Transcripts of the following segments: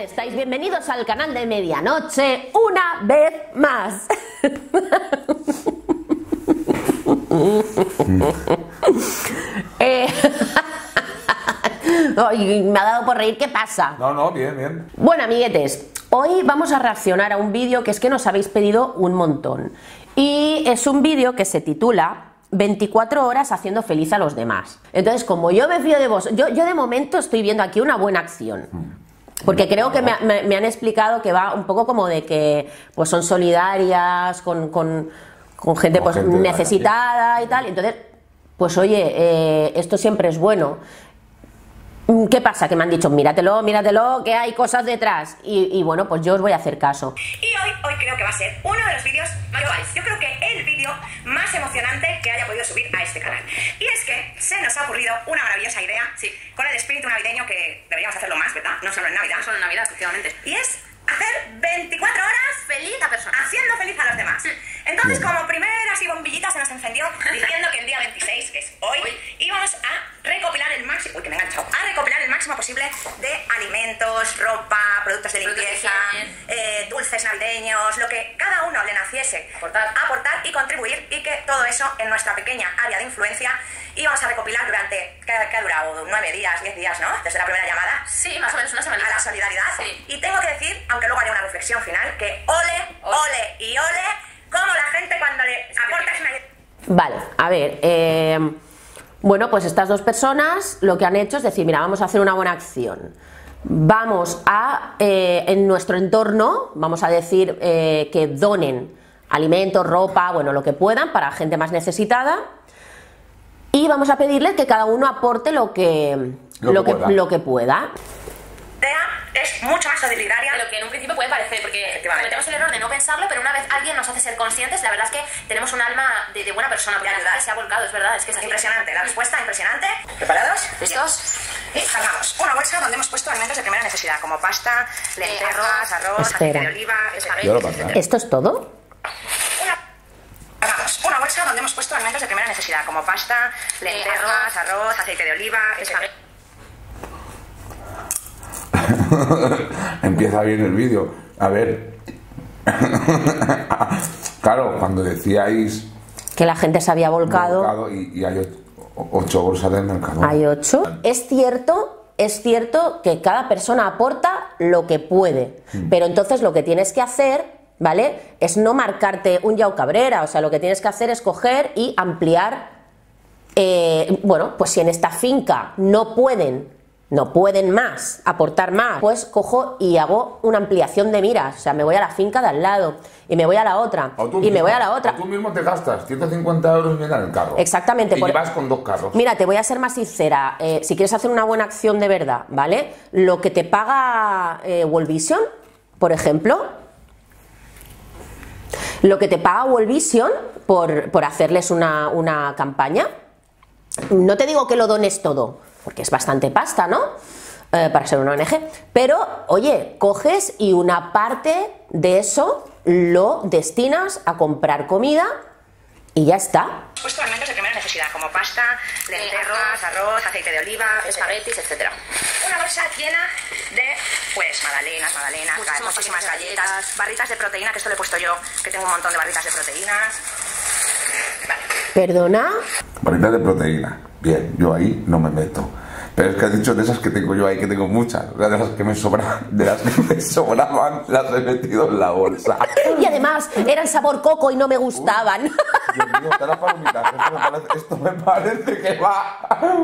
estáis? Bienvenidos al canal de Medianoche una vez más. Ay, me ha dado por reír, ¿qué pasa? No, bien, bien. Bueno, amiguetes, hoy vamos a reaccionar a un vídeo que es que nos habéis pedido un montón. Y es un vídeo que se titula 24 horas haciendo feliz a los demás. Entonces, como yo me fío de vos, yo de momento estoy viendo aquí una buena acción. Porque creo que me han explicado que va un poco como de que pues son solidarias con gente pues necesitada y tal. Entonces, pues oye, esto siempre es bueno. ¿Qué pasa? Que me han dicho, míratelo, que hay cosas detrás. Y bueno, pues yo os voy a hacer caso. Y hoy creo que va a ser uno de los vídeos, yo creo que el vídeo más emocionante que haya podido subir a este canal. Y es que se nos ha ocurrido una maravillosa idea, sí, con el espíritu navideño, que deberíamos hacerlo más, ¿verdad? No solo en Navidad. No solo en Navidad, efectivamente. Y es hacer 24 horas feliz a personas, haciendo feliz a los demás. Entonces, como primeras y bombillitas se nos encendió diciendo que el día 26, que es hoy, íbamos a recopilar el máximo, que me he enganchado, a recopilar el máximo posible de alimentos, ropa, productos de limpieza, dulces navideños, lo que cada uno le naciese aportar y contribuir, y que todo eso en nuestra pequeña área de influencia íbamos a recopilar durante, que ha durado 9 días, 10 días, ¿no? Desde la primera llamada. Sí, más o menos una semana. A la solidaridad. Sí. Y tengo que decir, aunque luego haré una reflexión final, que ole y ole, como la gente cuando le aportas una... Vale, a ver, bueno, pues estas dos personas lo que han hecho es decir, mira, vamos a hacer una buena acción. Vamos a, en nuestro entorno, vamos a decir que donen alimentos, ropa, bueno, lo que puedan para gente más necesitada. Y vamos a pedirles que cada uno aporte lo que pueda. Es mucho más solidaria de lo que en un principio puede parecer, porque cometemos el error de no pensarlo, pero una vez alguien nos hace ser conscientes, la verdad es que tenemos un alma de buena persona, porque ayudar se ha volcado, es verdad, es que es así. Impresionante, la respuesta impresionante. ¿Preparados? ¿Listos? Y cargamos una bolsa donde hemos puesto alimentos de primera necesidad, como pasta, lentejas, arroz, aceite de oliva, espaguetis. ¿Esto es todo? Una bolsa donde hemos puesto alimentos de primera necesidad, como pasta, lentejas, arroz, aceite de oliva, espaguetis. Empieza bien el vídeo. A ver. Claro, cuando decíais que la gente se había volcado y hay 8 bolsas del mercado. Hay 8. Es cierto que cada persona aporta lo que puede, pero entonces lo que tienes que hacer, ¿vale? Es no marcarte un Yao Cabrera, o sea, lo que tienes que hacer es coger y ampliar. Bueno, pues si en esta finca no pueden más, aportar más, pues cojo y hago una ampliación de miras, o sea, me voy a la finca de al lado, y me voy a la otra, y me voy a la otra. O tú mismo te gastas 150 euros en el carro. Exactamente. Y vas con 2 carros. Mira, te voy a ser más sincera, si quieres hacer una buena acción de verdad, ¿vale? Lo que te paga World Vision, por ejemplo, lo que te paga World Vision por hacerles una campaña, no te digo que lo dones todo, porque es bastante pasta, ¿no? Para ser una ONG. Pero, oye, coges y una parte de eso lo destinas a comprar comida y ya está. Hemos puesto alimentos de primera necesidad, como pasta, lentejas, arroz, aceite de oliva, espaguetis, etc. Una bolsa llena de, pues, magdalenas, muchísimas galletas, barritas de proteína, que esto le he puesto yo, que tengo un montón de barritas de proteínas. Vale. ¿Perdona? Barritas de proteína. Bien, yo ahí no me meto. Pero es que has dicho de esas que tengo yo ahí, que tengo muchas. De las que me sobraban, las he metido en la bolsa. Y además, eran sabor coco y no me gustaban. Dios mío, está las palomitas. Esto me parece que va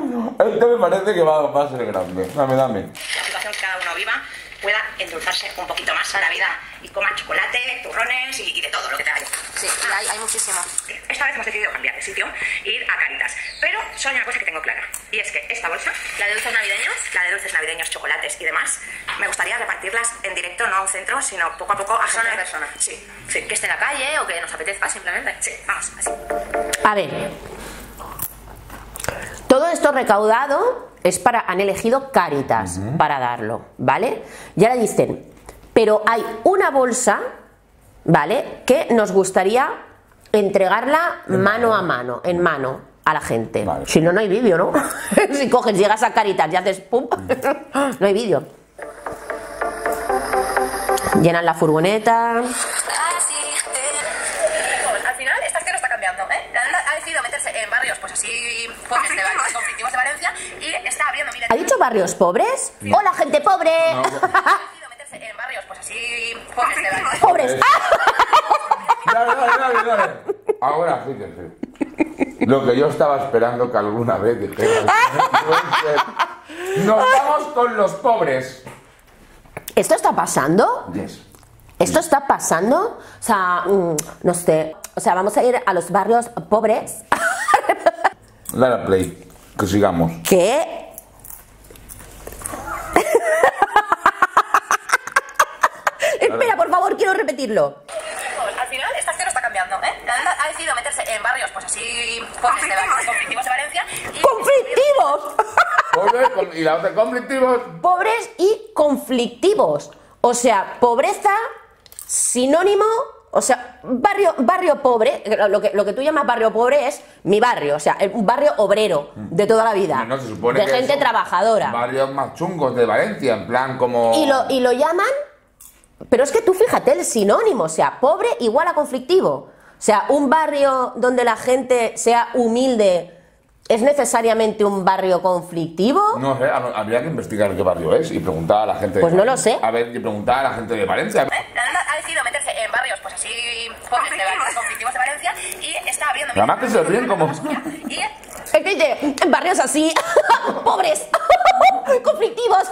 a ser grande. Dame. La situación que cada uno viva pueda endulzarse un poquito más a la vida y coma chocolate, turrones y de todo lo que te haya. Sí, hay muchísimo. Esta vez hemos decidido cambiar de sitio e ir a Caritas. Pero solo hay una cosa que tengo clara, y es que esta bolsa, la de dulces navideños, chocolates y demás, me gustaría repartirlas en directo, no a un centro, sino poco a poco a persona a persona. Sí. Que esté en la calle o que nos apetezca simplemente. Sí, vamos, así. A ver, todo esto recaudado han elegido Caritas para darlo, ¿vale? Y ahora dicen, pero hay una bolsa, ¿vale?, que nos gustaría entregarla mano a mano, en mano, a la gente. Vale. Si no, no hay vídeo, ¿no? Si coges, llegas a Caritas y haces pum, no hay vídeo. Llenan la furgoneta. Al final, esta acción está cambiando, ¿eh? La nena ha decidido meterse en barrios, pues así, conflictivos de Valencia y está abriendo, mira. ¿Ha dicho barrios pobres? ¡Hola, gente pobre! Ha decidido meterse en barrios, pues así, de Valencia. ¡Pobres! Dale. Ahora sí que sí. Lo que yo estaba esperando que alguna vez dijeras. Nos vamos con los pobres. ¿Esto está pasando? Yes. ¿Esto está pasando? O sea, no sé. O sea, vamos a ir a los barrios pobres. Dale a play, que sigamos. ¿Qué? Espera, por favor, quiero repetirlo. Al final, esta acción está cambiando, ¿eh? La nena ha decidido meterse en barrios, pues así, conflictivos de Valencia y... ¡Conflictivos! Pobres y la otra conflictivos. Pobres y conflictivos. O sea, pobreza, sinónimo. O sea, barrio pobre, lo que tú llamas barrio pobre es mi barrio, o sea, un barrio obrero de toda la vida, No, se supone de que gente son trabajadora. Barrios más chungos de Valencia, en plan como... Y lo llaman, pero es que tú fíjate el sinónimo, o sea, pobre igual a conflictivo. O sea, un barrio donde la gente sea humilde, ¿es necesariamente un barrio conflictivo? No sé, habría que investigar qué barrio es y preguntar a la gente... Pues no lo sé. A ver, y preguntar a la gente de Valencia. La nena ha decidido meterse en barrios, pues así, conflictivos de Valencia y está abriendo... Además que se ríen como... Y... Es que dice, en barrios así, pobres, conflictivos.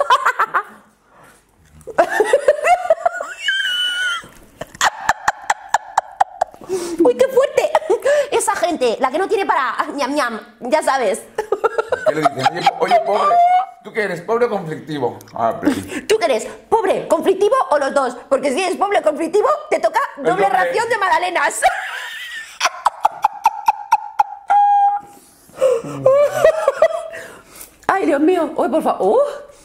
¡Uy, qué fuerte! Esa gente, la que no tiene para ñam ñam, ya sabes. ¿Qué le dicen? Oye, pobre, ¿tú qué eres? ¿Pobre o conflictivo? Play. ¿Tú qué eres? ¿Pobre, conflictivo o los dos? Porque si eres pobre o conflictivo, te toca doble ración de magdalenas. Ay, Dios mío. Uy, por favor.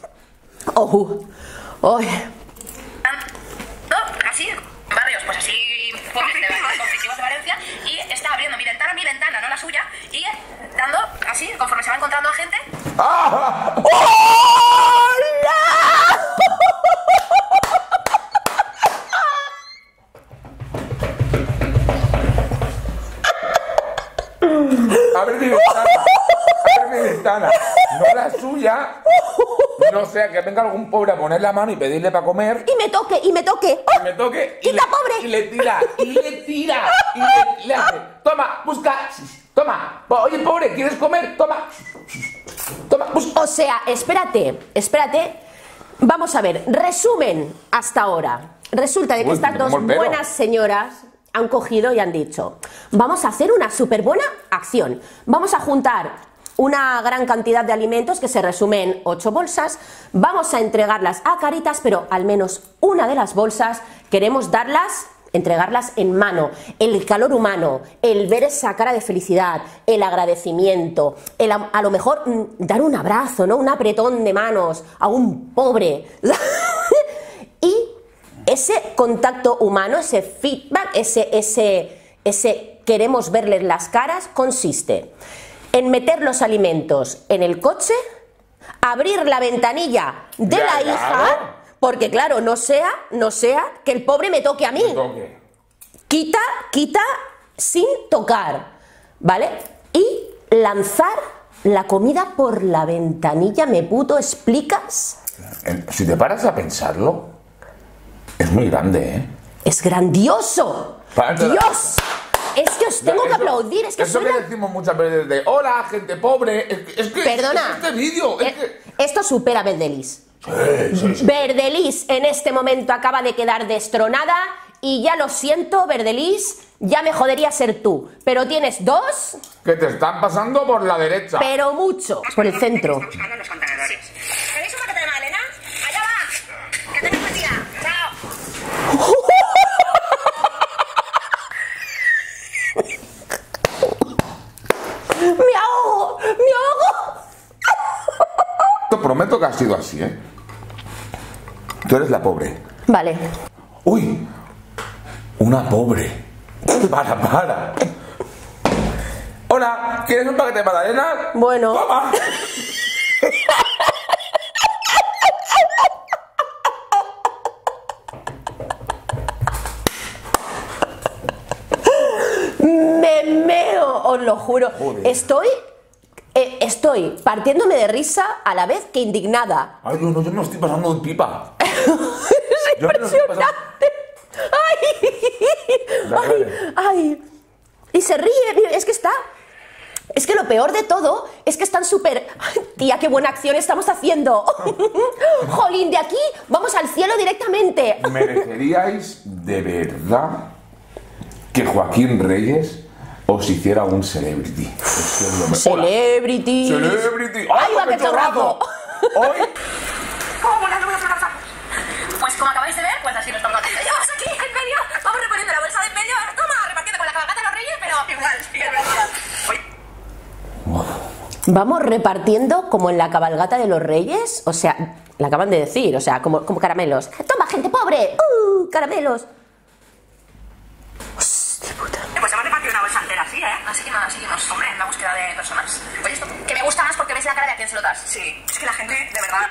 Así, barrios, pues así, conflictivos de Valencia y está abriendo mi ventana, no la suya, y dando así, conforme se va encontrando a gente. ¡Ah! Abre mi ventana, no la suya, no sea que venga algún pobre a poner la mano y pedirle para comer. Y me toque. Y me toque y ¡Quita, pobre! Y le tira, y le hace, toma, busca, toma, oye pobre, ¿quieres comer? Toma, busca. O sea, espérate. Vamos a ver, resumen hasta ahora. Resulta de que estas dos buenas señoras han cogido y han dicho, vamos a hacer una súper buena acción. Vamos a juntar una gran cantidad de alimentos que se resume en 8 bolsas, vamos a entregarlas a Cáritas, pero al menos una de las bolsas queremos entregarlas en mano, el calor humano, el ver esa cara de felicidad, el agradecimiento, a lo mejor dar un abrazo, ¿no? Un apretón de manos a un pobre. Y ese contacto humano, ese feedback, ese queremos verles las caras, consiste en meter los alimentos en el coche, abrir la ventanilla de la hija, porque claro, no sea que el pobre me toque a mí. Quita sin tocar, ¿vale? Y lanzar la comida por la ventanilla, ¿me puto explicas? Si te paras a pensarlo, es muy grande, ¿eh? ¡Es grandioso! ¡Dios! Es que os tengo que aplaudir, es que eso suena... que decimos muchas veces de hola, gente pobre, es que Perdona, este vídeo, esto supera a Verdelis. Sí. Verdelis en este momento acaba de quedar destronada y ya lo siento, Verdelis, ya me jodería ser tú, pero tienes dos... que te están pasando por la derecha. Pero mucho, por el centro. Estamos buscando los contenedores. ¿Queréis un paquete de magdalena? ¡Allá va! ¡Que tengas buen día! ¡Chao! ¡Me ahogo! Te prometo que ha sido así, ¿eh? Tú eres la pobre. Vale. ¡Uy! Una pobre. Para. Hola, ¿quieres un paquete de magdalenas? Bueno. ¡Toma! os lo juro. Joder. Estoy partiéndome de risa a la vez que indignada. Ay, no, yo me lo estoy pasando de pipa. Es Yo me lo estoy pasando- impresionante. Ay. Y se ríe, mira, es que lo peor de todo es que están súper... ¡Ay, tía, qué buena acción estamos haciendo! Jolín, de aquí vamos al cielo directamente. ¿Mereceríais de verdad que Joaquín Reyes os hiciera un celebrity? Es que es lo mejor. Celebrity. ¡Celebrity! ¡Ay, va, qué chorrazo! Hoy... ¿Cómo mola? No voy a flotar. Pues como acabáis de ver, pues así lo estamos haciendo. Llevamos aquí en medio. Vamos repartiendo la bolsa de en medio. Toma, repartiendo con la cabalgata de los reyes, pero igual, sí, es verdad. Vamos repartiendo como en la cabalgata de los reyes. O sea, la acaban de decir, o sea, como caramelos. ¡Toma, gente pobre! ¡Caramelos! ¡Hostia puta! Pues hemos repartido una bolsa entera así, ¿eh? Así que nada, seguimos, hombre, en la búsqueda de personas. Oye, esto que me gusta más porque ves la cara de a quién se lo das. Sí, es que la gente, de verdad...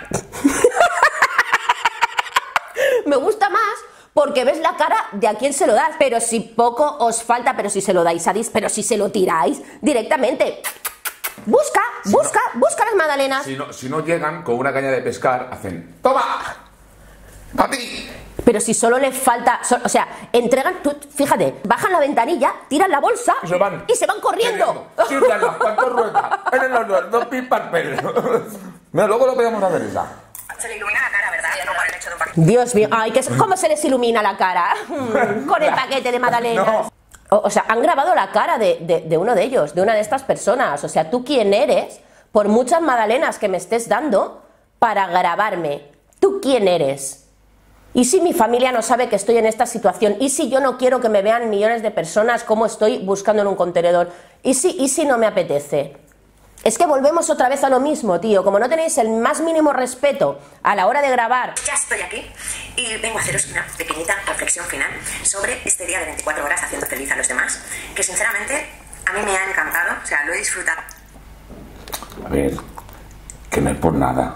Me gusta más porque ves la cara de a quién se lo das. Pero si poco os falta, pero si se lo dais a Dis, pero si se lo tiráis directamente. Busca las magdalenas. Si no llegan con una caña de pescar, hacen... ¡Toma! ¡A ti! Pero si solo les falta, o sea, entregan, tú, fíjate, bajan la ventanilla, tiran la bolsa Y se van. corriendo. Sirven las cuantas ruedas. En los dos piparpeles. Mira, luego lo podemos hacer esa. Se le ilumina la cara, ¿verdad? No por el hecho de un paquete. Dios mío, ay, ¿cómo se les ilumina la cara? Con el paquete de magdalenas. No. O sea, han grabado la cara de uno de ellos, de una de estas personas. O sea, ¿tú quién eres? Por muchas magdalenas que me estés dando para grabarme. ¿Tú quién eres? ¿Y si mi familia no sabe que estoy en esta situación? ¿Y si yo no quiero que me vean millones de personas cómo estoy buscando en un contenedor? ¿Y si no me apetece? Es que volvemos otra vez a lo mismo, tío. Como no tenéis el más mínimo respeto a la hora de grabar. Ya estoy aquí y vengo a haceros una pequeñita reflexión final sobre este día de 24 horas haciendo feliz a los demás, que sinceramente a mí me ha encantado, o sea, lo he disfrutado. A ver, que no es por nada.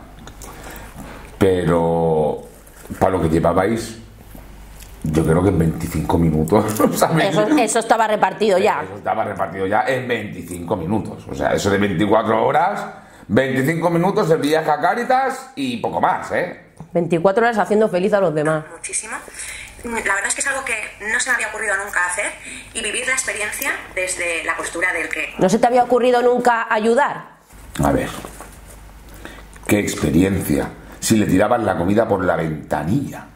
Pero... para lo que llevabais, yo creo que en 25 minutos. ¿Sabes? Eso estaba repartido ya. Eso estaba repartido ya en 25 minutos. O sea, eso de 24 horas, 25 minutos el viaje a Cáritas y poco más, ¿eh? 24 horas haciendo feliz a los demás. Muchísimo. La verdad es que es algo que no se me había ocurrido nunca hacer y vivir la experiencia desde la postura del que... ¿No se te había ocurrido nunca ayudar? A ver, qué experiencia. Si le tiraban la comida por la ventanilla.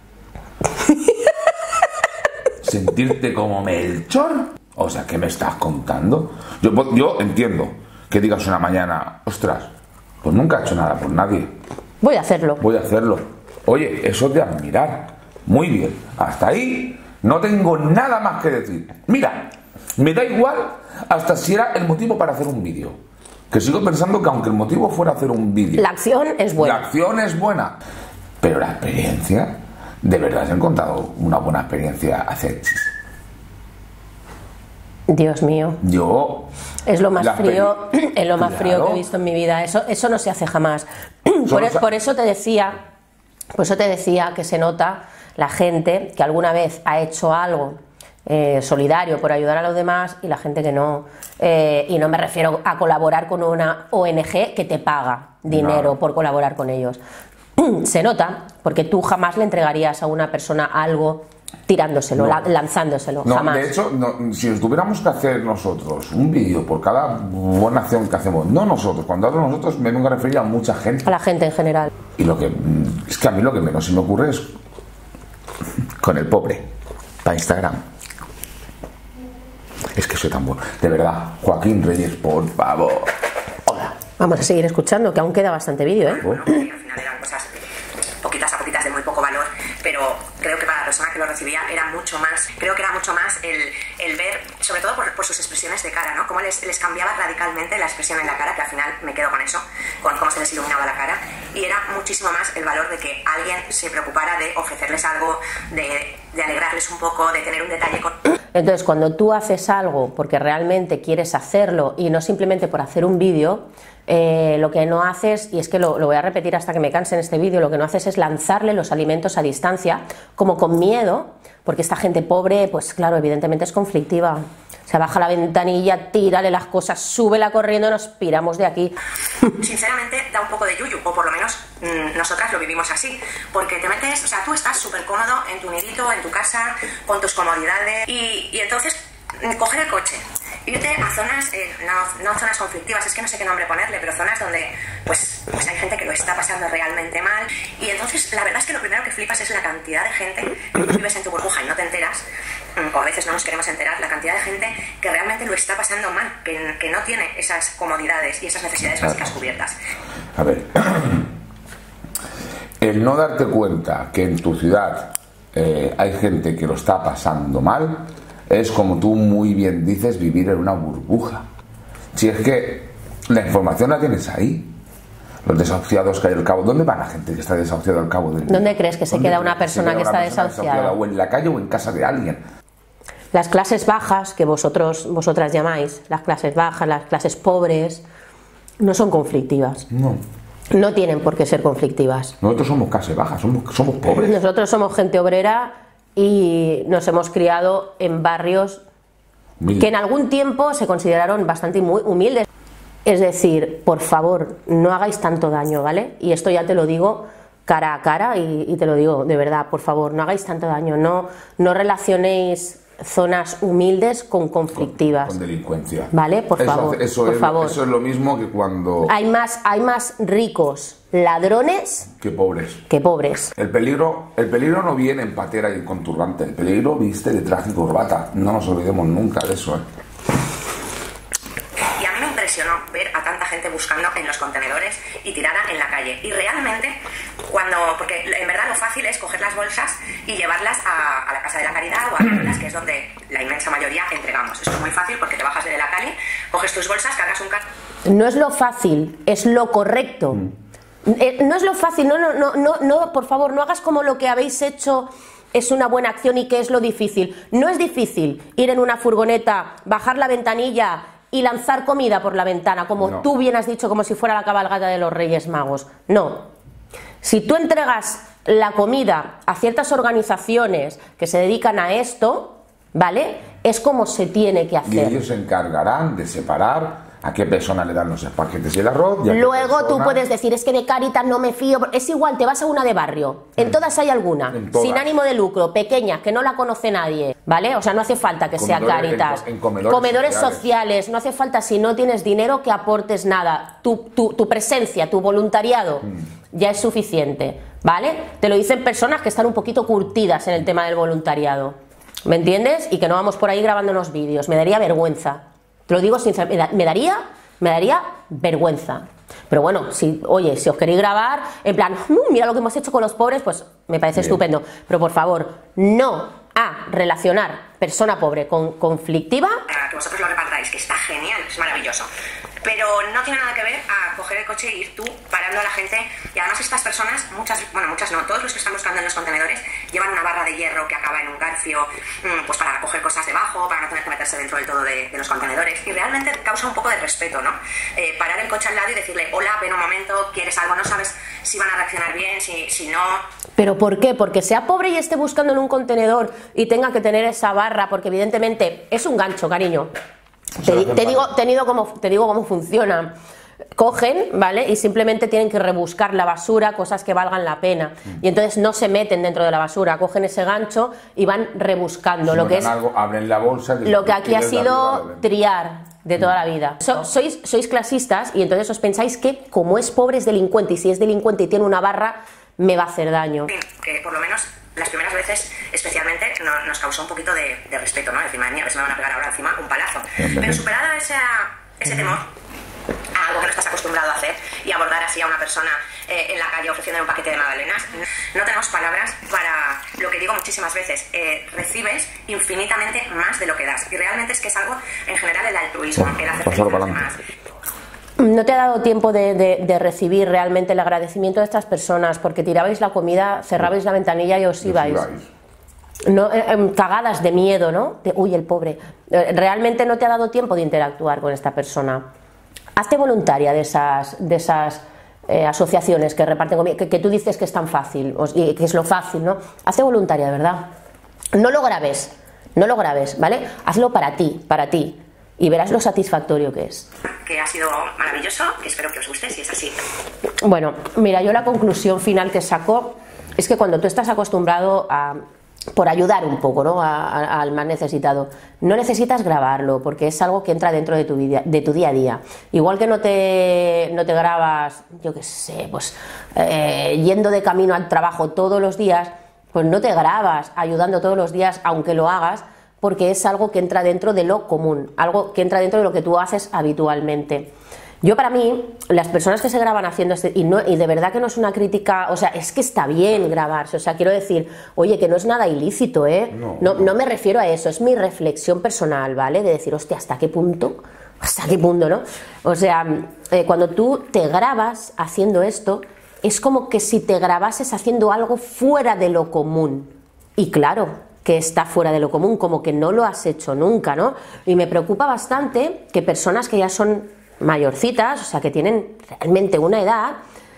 ¿Sentirte como Melchor? O sea, ¿qué me estás contando? Yo entiendo que digas una mañana, ostras, pues nunca he hecho nada por nadie. Voy a hacerlo. Voy a hacerlo. Oye, eso es de admirar. Muy bien. Hasta ahí no tengo nada más que decir. Mira, me da igual hasta si era el motivo para hacer un vídeo. Que sigo pensando que aunque el motivo fuera hacer un vídeo... La acción es buena. La acción es buena. Pero la experiencia... ¿De verdad has encontrado una buena experiencia hacer? Dios mío. Yo... Es lo más la frío, es lo más frío Claro. que he visto en mi vida. Eso no se hace jamás. Solo sa- Por eso te decía que se nota la gente que alguna vez ha hecho algo solidario por ayudar a los demás y la gente que no. Y no me refiero a colaborar con una ONG que te paga dinero No. por colaborar con ellos. Se nota, porque tú jamás le entregarías a una persona algo tirándoselo, No. lanzándoselo, No, jamás. de hecho, si nos tuviéramos que hacer nosotros un vídeo por cada buena acción que hacemos, no nosotros, cuando hablo nosotros me vengo a referir a mucha gente. A la gente en general. Y lo que es que a mí lo que menos se me ocurre es con el pobre, para Instagram. Es que soy tan bueno. De verdad, Joaquín Reyes, por favor. Hola. Vamos a seguir escuchando, que aún queda bastante vídeo, ¿eh? Bueno, y al final eran cosas poquitas a poquitas de muy poco valor, pero creo que para la persona que lo recibía era mucho más, creo que era mucho más el ver, sobre todo por sus expresiones de cara, ¿no? Cómo les cambiaba radicalmente la expresión en la cara, que al final me quedo con eso, con cómo se les iluminaba la cara, y era muchísimo más el valor de que alguien se preocupara de ofrecerles algo, de alegrarles un poco, de tener un detalle con... Entonces, cuando tú haces algo porque realmente quieres hacerlo y no simplemente por hacer un vídeo, lo que no haces, y es que lo voy a repetir hasta que me canse en este vídeo, lo que no haces es lanzarle los alimentos a distancia, como con miedo, porque esta gente pobre, pues claro, evidentemente es conflictiva. sea, baja la ventanilla, tírale las cosas, súbela corriendo, nos piramos de aquí. Sinceramente da un poco de yuyu, o por lo menos nosotras lo vivimos así, porque te metes, o sea, tú estás súper cómodo en tu nidito, en tu casa, con tus comodidades, y entonces coger el coche, irte a zonas, no zonas conflictivas, es que no sé qué nombre ponerle, pero zonas donde pues hay gente que lo está pasando realmente mal, y entonces la verdad es que lo primero que flipas es la cantidad de gente que tú vives en tu burbuja y no te enteras, o a veces no nos queremos enterar, la cantidad de gente que realmente lo está pasando mal, que no tiene esas comodidades y esas necesidades básicas cubiertas. A ver, el no darte cuenta que en tu ciudad hay gente que lo está pasando mal, es, como tú muy bien dices, vivir en una burbuja. Si es que la información la tienes ahí. Los desahuciados que hay al cabo. ¿Dónde va la gente que está desahuciada al cabo del día? ¿Dónde crees que se queda una persona que está desahuciada? O en la calle o en casa de alguien. Las clases bajas, que vosotras llamáis, las clases bajas, las clases pobres, no son conflictivas. No. No tienen por qué ser conflictivas. Nosotros somos clase baja, somos pobres. Nosotros somos gente obrera y nos hemos criado en barrios que en algún tiempo se consideraron bastante muy humildes. Es decir, por favor, no hagáis tanto daño, ¿vale? Y esto ya te lo digo cara a cara y te lo digo de verdad, por favor, no hagáis tanto daño, no relacionéis zonas humildes con conflictivas. Con delincuencia. ¿Vale? Por favor. Eso es lo mismo que cuando... Hay más ricos ladrones que pobres. El peligro no viene en patera y en conturbante, el peligro viste de traje y corbata. No nos olvidemos nunca de eso, ¿eh? Y a mí me impresionó ver a tanta gente buscando en los contenedores y tirada en la calle. Y realmente, porque en verdad lo fácil es coger las bolsas y llevarlas a la Casa de la Caridad o a Caritas, que es donde la inmensa mayoría entregamos. Eso es muy fácil porque te bajas de la calle, coges tus bolsas, cargas un carro. No es lo fácil, es lo correcto. No es lo fácil, no, por favor, no hagas como lo que habéis hecho es una buena acción y que es lo difícil. No es difícil ir en una furgoneta, bajar la ventanilla y lanzar comida por la ventana, como tú bien has dicho, como si fuera la cabalgata de los Reyes Magos. No. Si tú entregas la comida a ciertas organizaciones que se dedican a esto, ¿vale? Es como se tiene que hacer. Y ellos se encargarán de separar a qué persona le dan los paquetes y el arroz. Luego tú puedes decir, es que de Caritas no me fío. Es igual, te vas a una de barrio. En todas hay alguna, sin ánimo de lucro, pequeña, que no la conoce nadie, ¿vale? O sea, no hace falta que sea Caritas. En comedores sociales, no hace falta, si no tienes dinero, que aportes nada. Tu presencia, tu voluntariado, ya es suficiente, ¿vale? Te lo dicen personas que están un poquito curtidas en el tema del voluntariado, ¿me entiendes? Y que no vamos por ahí grabando unos vídeos. Me daría vergüenza. Te lo digo sinceramente, me daría vergüenza. Pero bueno, si os queréis grabar, en plan, mira lo que hemos hecho con los pobres, pues me parece estupendo. Pero por favor, no a relacionar persona pobre con conflictiva. Que vosotros lo repartáis, que está genial, es maravilloso. Pero no tiene nada que ver a coger el coche e ir tú parando a la gente. Y además estas personas, muchas no, todos los que están buscando en los contenedores llevan una barra de hierro que acaba en un garfio, pues para coger cosas debajo, para no tener que meterse dentro del todo de los contenedores. Y realmente causa un poco de respeto, ¿no? Parar el coche al lado y decirle, hola, ven un momento, ¿quieres algo? No sabes si van a reaccionar bien, si no... ¿Pero por qué? Porque sea pobre y esté buscando en un contenedor y tenga que tener esa barra, porque evidentemente es un gancho, cariño. Te digo cómo funciona. Cogen, ¿vale? Y simplemente tienen que rebuscar la basura, cosas que valgan la pena. Y entonces no se meten dentro de la basura, cogen ese gancho y van rebuscando. Si lo que es algo, abren la bolsa. Lo que aquí ha sido triar de toda la vida. Sois clasistas y entonces os pensáis que como es pobre es delincuente, y si es delincuente y tiene una barra, me va a hacer daño. Que por lo menos las primeras veces especialmente nos causó un poquito de respeto, ¿no? Decir, madre mía, a ver si me van a pegar ahora encima un palazo. Pero superada ese temor a algo que no estás acostumbrado a hacer y abordar así a una persona en la calle ofreciéndole un paquete de magdalenas, no tenemos palabras para lo que digo muchísimas veces. Recibes infinitamente más de lo que das, y realmente es que es algo en general el altruismo, el hacer feliz a los demás. No te ha dado tiempo de recibir realmente el agradecimiento de estas personas, porque tirabais la comida, cerrabais la ventanilla y os ibais. No, cagadas de miedo, ¿no? Uy, el pobre. Realmente no te ha dado tiempo de interactuar con esta persona. Hazte voluntaria de esas asociaciones que reparten comida, que tú dices que es tan fácil, y que es lo fácil, ¿no? Hazte voluntaria, de verdad. No lo grabes, no lo grabes, ¿vale? Hazlo para ti, y verás lo satisfactorio que es. Que ha sido maravilloso, que espero que os guste, si es así. Bueno, mira, yo la conclusión final que saco es que cuando tú estás acostumbrado a, por ayudar un poco, ¿no?, al más necesitado, no necesitas grabarlo, porque es algo que entra dentro de tu día a día. Igual que no te grabas, yo qué sé, pues yendo de camino al trabajo todos los días, pues no te grabas ayudando todos los días, aunque lo hagas, porque es algo que entra dentro de lo común, algo que entra dentro de lo que tú haces habitualmente. Yo, para mí, las personas que se graban haciendo y de verdad que no es una crítica, o sea, es que está bien grabarse, o sea, quiero decir, oye, que no es nada ilícito, ¿eh? No me refiero a eso, es mi reflexión personal, ¿vale? De decir, hostia, ¿hasta qué punto, no? O sea, cuando tú te grabas haciendo esto, es como que si te grabases haciendo algo fuera de lo común. Y claro, que está fuera de lo común, como que no lo has hecho nunca, ¿no? Y me preocupa bastante que personas que ya son mayorcitas, o sea, que tienen realmente una edad,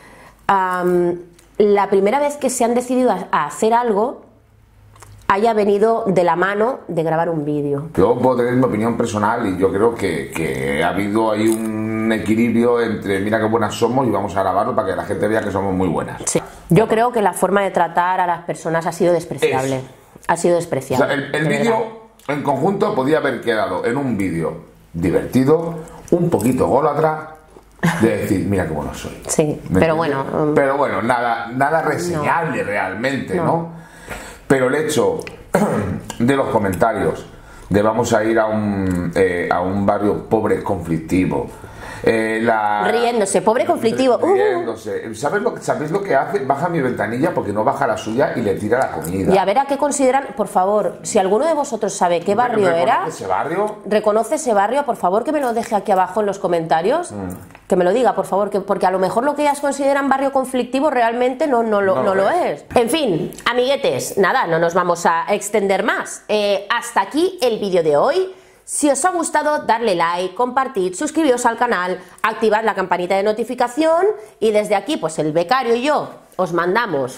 la primera vez que se han decidido a hacer algo haya venido de la mano de grabar un vídeo. Yo puedo tener mi opinión personal y yo creo que ha habido ahí un equilibrio entre mira qué buenas somos y vamos a grabarlo para que la gente vea que somos muy buenas. Sí. Yo creo que la forma de tratar a las personas ha sido despreciable. Ha sido despreciable. O sea, el vídeo en conjunto podía haber quedado en un vídeo divertido, un poquito ególatra, de decir, mira qué bueno soy. Sí, pero bueno. Pero bueno, nada reseñable realmente, ¿no? Pero el hecho de los comentarios de vamos a ir a un barrio pobre conflictivo, riéndose, pobre conflictivo. Riéndose. ¿Sabéis lo que hace? Baja mi ventanilla porque no baja la suya y le tira la comida. Y a ver a qué consideran, por favor, si alguno de vosotros sabe qué barrio era, reconoce ese barrio, por favor que me lo deje aquí abajo en los comentarios, que me lo diga, por favor, porque a lo mejor lo que ellas consideran barrio conflictivo realmente no lo es. En fin, amiguetes, nada, no nos vamos a extender más. Hasta aquí el vídeo de hoy. Si os ha gustado, darle like, compartid, suscribiros al canal, activad la campanita de notificación y desde aquí, pues el becario y yo os mandamos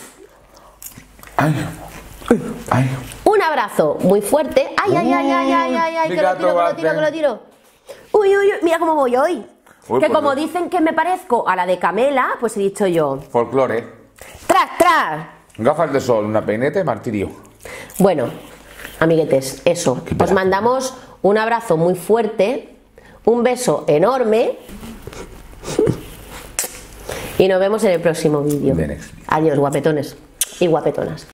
un abrazo muy fuerte. ¡Ay, que lo tiro! ¡Uy! Mira cómo voy hoy. Que como dicen que me parezco a la de Camela, pues he dicho yo. Folclore. ¡Tras! Gafas de sol, una peineta y martirio. Bueno, amiguetes, eso. Os mandamos un abrazo muy fuerte, un beso enorme y nos vemos en el próximo vídeo. Adiós, guapetones y guapetonas.